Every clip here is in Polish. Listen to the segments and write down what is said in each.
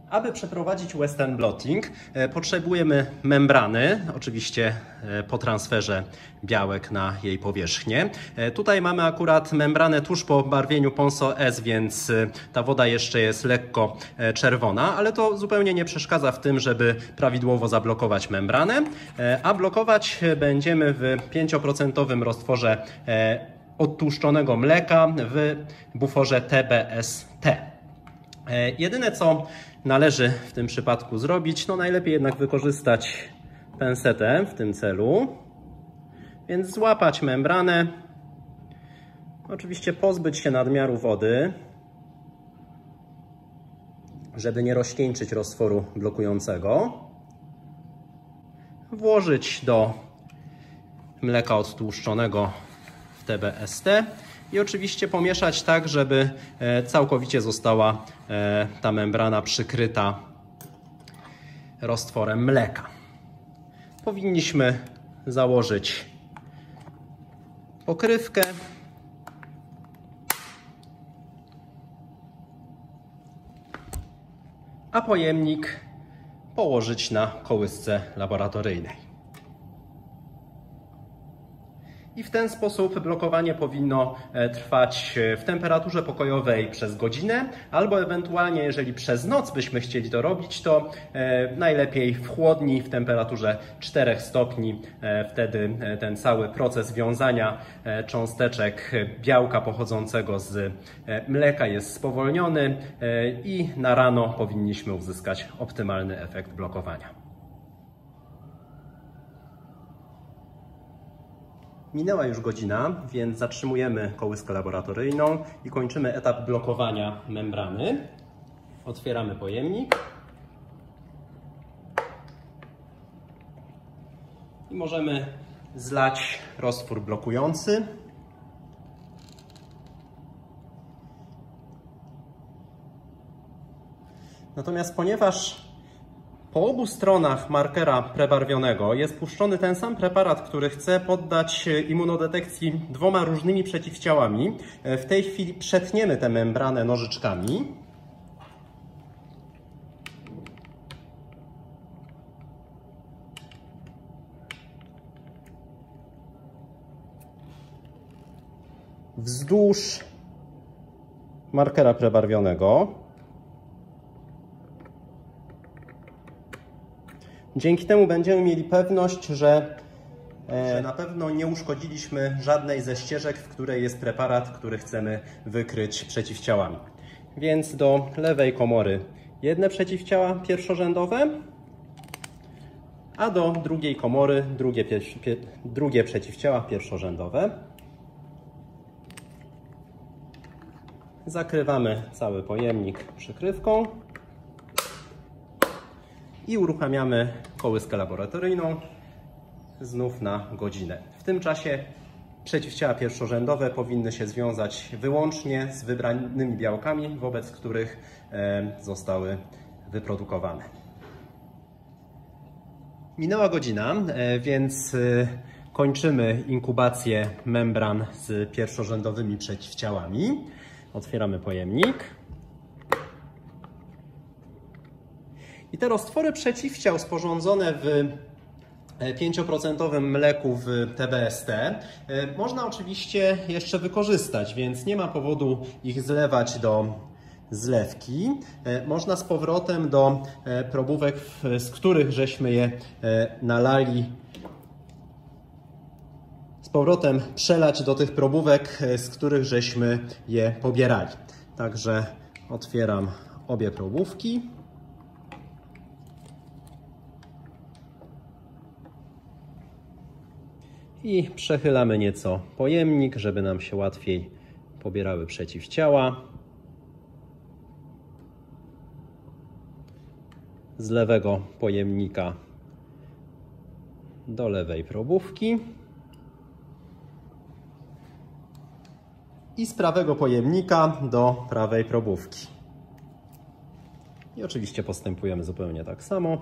Aby przeprowadzić Western blotting, potrzebujemy membrany, oczywiście po transferze białek na jej powierzchnię. Tutaj mamy akurat membranę tuż po barwieniu Ponso S, więc ta woda jeszcze jest lekko czerwona, ale to zupełnie nie przeszkadza w tym, żeby prawidłowo zablokować membranę, a blokować będziemy w 5% roztworze odtłuszczonego mleka w buforze TBST. Jedyne co należy w tym przypadku zrobić, no najlepiej jednak wykorzystać pensetę w tym celu, więc złapać membranę, oczywiście pozbyć się nadmiaru wody, żeby nie rozcieńczyć roztworu blokującego, włożyć do mleka odtłuszczonego w TBST i oczywiście pomieszać tak, żeby całkowicie została ta membrana przykryta roztworem mleka. Powinniśmy założyć pokrywkę a pojemnik położyć na kołysce laboratoryjnej. I w ten sposób blokowanie powinno trwać w temperaturze pokojowej przez godzinę, albo ewentualnie, jeżeli przez noc byśmy chcieli to robić, to najlepiej w chłodni w temperaturze 4 stopni. Wtedy ten cały proces wiązania cząsteczek białka pochodzącego z mleka jest spowolniony i na rano powinniśmy uzyskać optymalny efekt blokowania. Minęła już godzina, więc zatrzymujemy kołyskę laboratoryjną i kończymy etap blokowania membrany. Otwieramy pojemnik i możemy zlać roztwór blokujący. Natomiast ponieważ po obu stronach markera prebarwionego jest puszczony ten sam preparat, który chce poddać immunodetekcji 2 różnymi przeciwciałami, w tej chwili przetniemy tę membranę nożyczkami. Wzdłuż markera prebarwionego. Dzięki temu będziemy mieli pewność, że na pewno nie uszkodziliśmy żadnej ze ścieżek, w której jest preparat, który chcemy wykryć przeciwciałami. Więc do lewej komory jedne przeciwciała pierwszorzędowe, a do drugiej komory drugie przeciwciała pierwszorzędowe. Zakrywamy cały pojemnik przykrywką i uruchamiamy kołyskę laboratoryjną znów na godzinę. W tym czasie przeciwciała pierwszorzędowe powinny się związać wyłącznie z wybranymi białkami, wobec których zostały wyprodukowane. Minęła godzina, więc kończymy inkubację membran z pierwszorzędowymi przeciwciałami. Otwieramy pojemnik. I te roztwory przeciwciał sporządzone w 5% mleku w TBST można oczywiście jeszcze wykorzystać, więc nie ma powodu ich zlewać do zlewki. Można z powrotem do probówek, z których żeśmy je nalali, z powrotem przelać do tych probówek, z których żeśmy je pobierali. Także otwieram obie probówki. I przechylamy nieco pojemnik, żeby nam się łatwiej pobierały przeciwciała. Z lewego pojemnika do lewej probówki i z prawego pojemnika do prawej probówki. I oczywiście postępujemy zupełnie tak samo.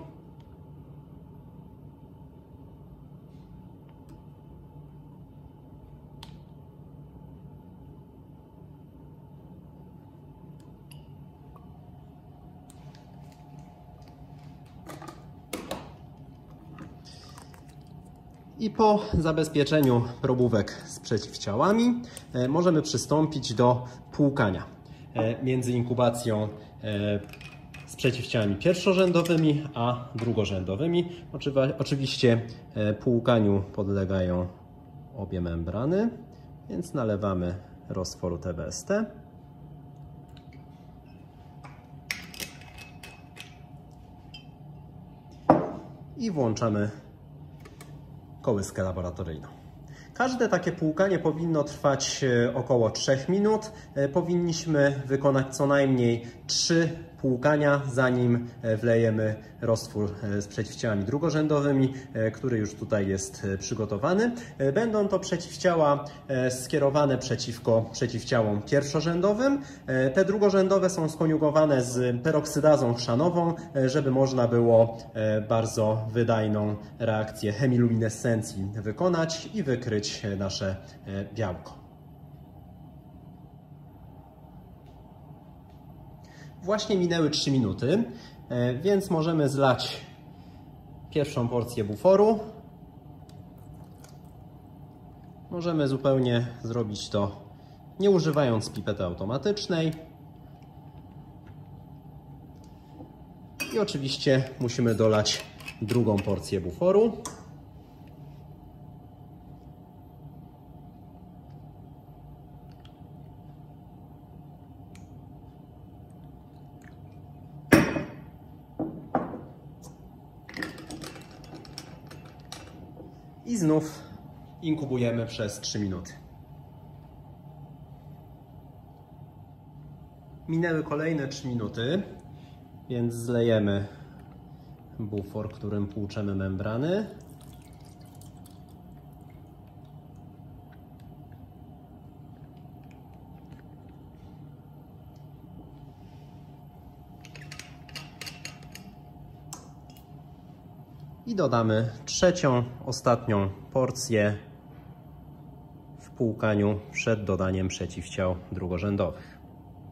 I po zabezpieczeniu probówek z przeciwciałami możemy przystąpić do płukania między inkubacją z przeciwciałami pierwszorzędowymi a drugorzędowymi. Oczywiście płukaniu podlegają obie membrany, więc nalewamy roztworu TBST. I włączamy kołyskę laboratoryjną. Każde takie płukanie powinno trwać około 3 minut. Powinniśmy wykonać co najmniej 3 płukania, zanim wlejemy roztwór z przeciwciałami drugorzędowymi, który już tutaj jest przygotowany. Będą to przeciwciała skierowane przeciwko przeciwciałom pierwszorzędowym. Te drugorzędowe są skoniugowane z peroksydazą chrzanową, żeby można było bardzo wydajną reakcję chemiluminescencji wykonać i wykryć nasze białko. Właśnie minęły 3 minuty, więc możemy zlać pierwszą porcję buforu. Możemy zupełnie zrobić to nie używając pipety automatycznej. I oczywiście musimy dolać drugą porcję buforu. I znów inkubujemy przez 3 minuty. Minęły kolejne 3 minuty, więc zlejemy bufor, którym płuczemy membrany. I dodamy trzecią, ostatnią porcję w płukaniu przed dodaniem przeciwciał drugorzędowych.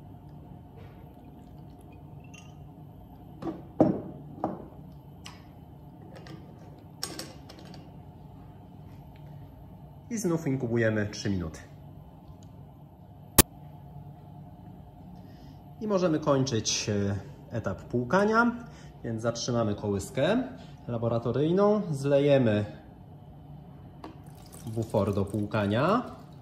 I znów inkubujemy 3 minuty. I możemy kończyć etap płukania, więc zatrzymamy kołyskę laboratoryjną, zlejemy bufor do płukania.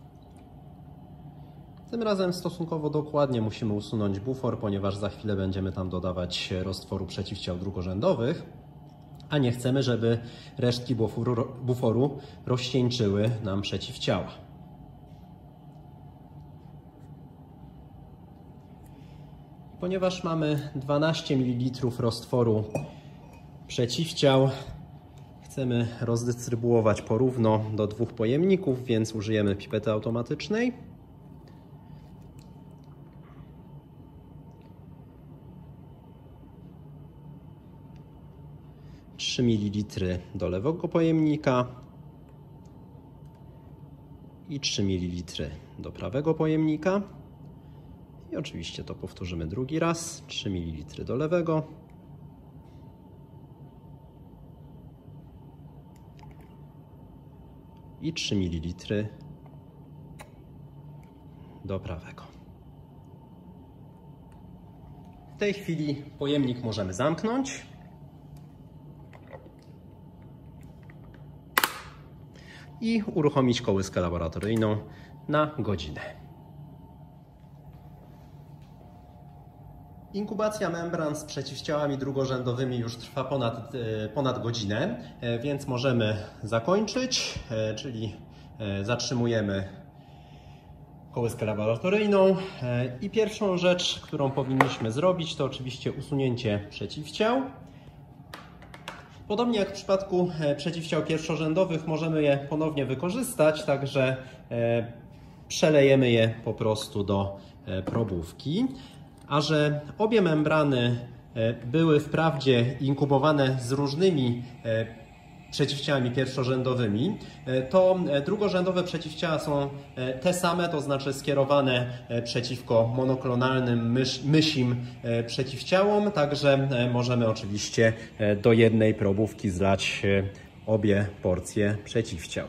Tym razem stosunkowo dokładnie musimy usunąć bufor, ponieważ za chwilę będziemy tam dodawać roztworu przeciwciał drugorzędowych, a nie chcemy, żeby resztki buforu rozcieńczyły nam przeciwciała. Ponieważ mamy 12 ml roztworu przeciwciał, chcemy rozdystrybuować porówno do 2 pojemników, więc użyjemy pipety automatycznej. Trzy ml do lewego pojemnika i 3 ml do prawego pojemnika. I oczywiście to powtórzymy drugi raz. 3 ml do lewego i 3 ml do prawego. W tej chwili pojemnik możemy zamknąć. I uruchomić kołyskę laboratoryjną na godzinę. Inkubacja membran z przeciwciałami drugorzędowymi już trwa ponad godzinę, więc możemy zakończyć, czyli zatrzymujemy kołyskę laboratoryjną i pierwszą rzecz, którą powinniśmy zrobić, to oczywiście usunięcie przeciwciał. Podobnie jak w przypadku przeciwciał pierwszorzędowych możemy je ponownie wykorzystać, także przelejemy je po prostu do probówki. A że obie membrany były wprawdzie inkubowane z różnymi przeciwciałami pierwszorzędowymi, to drugorzędowe przeciwciała są te same, to znaczy skierowane przeciwko monoklonalnym mysim przeciwciałom, także możemy oczywiście do jednej probówki zlać obie porcje przeciwciał.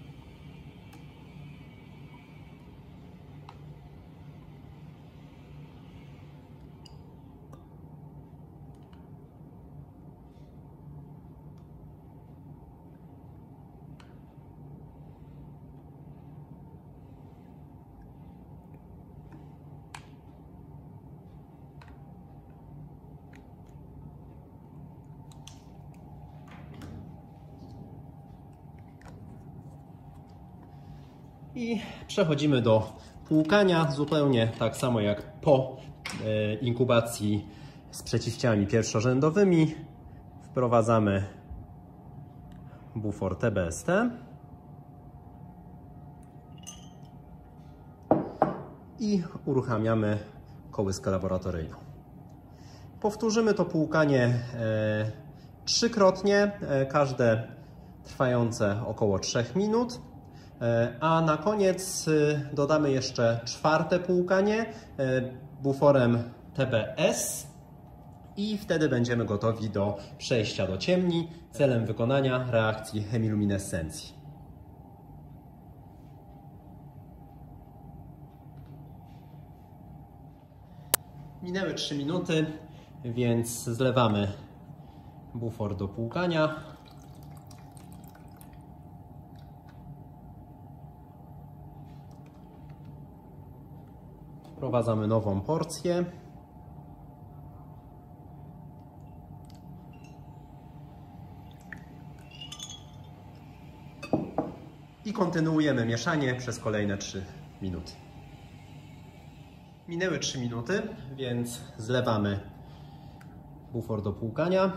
I przechodzimy do płukania, zupełnie tak samo jak po inkubacji z przeciwciałami pierwszorzędowymi. Wprowadzamy bufor TBST i uruchamiamy kołyskę laboratoryjną. Powtórzymy to płukanie trzykrotnie, każde trwające około 3 minut. A na koniec dodamy jeszcze czwarte płukanie buforem TBS i wtedy będziemy gotowi do przejścia do ciemni celem wykonania reakcji chemiluminescencji. Minęły 3 minuty, więc zlewamy bufor do płukania. Wprowadzamy nową porcję. I kontynuujemy mieszanie przez kolejne 3 minuty. Minęły 3 minuty, więc zlewamy bufor do płukania.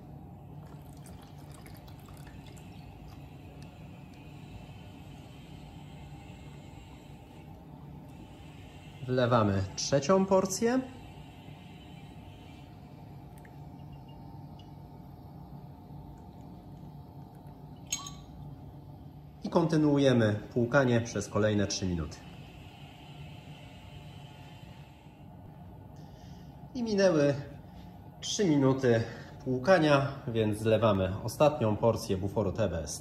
Wlewamy trzecią porcję. I kontynuujemy płukanie przez kolejne 3 minuty. I minęły 3 minuty płukania, więc zlewamy ostatnią porcję buforu TBST.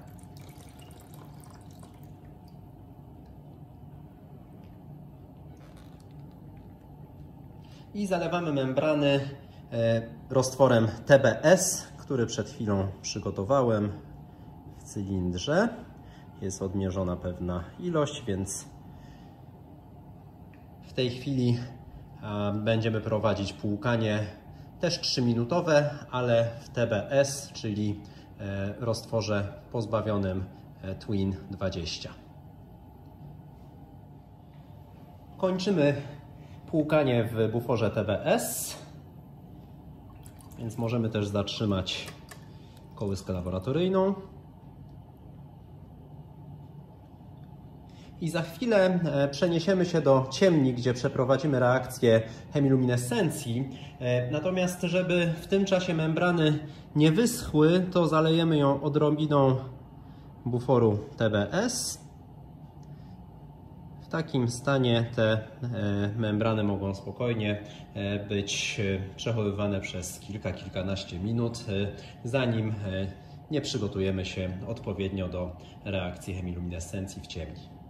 I zalewamy membrany roztworem TBS, który przed chwilą przygotowałem w cylindrze. Jest odmierzona pewna ilość, więc w tej chwili będziemy prowadzić płukanie też 3-minutowe, ale w TBS, czyli roztworze pozbawionym Twin 20. Kończymy płukanie w buforze TBS, więc możemy też zatrzymać kołyskę laboratoryjną. I za chwilę przeniesiemy się do ciemni, gdzie przeprowadzimy reakcję chemiluminescencji. Natomiast żeby w tym czasie membrany nie wyschły, to zalejemy ją odrobiną buforu TBS. W takim stanie te membrany mogą spokojnie być przechowywane przez kilkanaście minut, zanim nie przygotujemy się odpowiednio do reakcji chemiluminescencji w ciemni.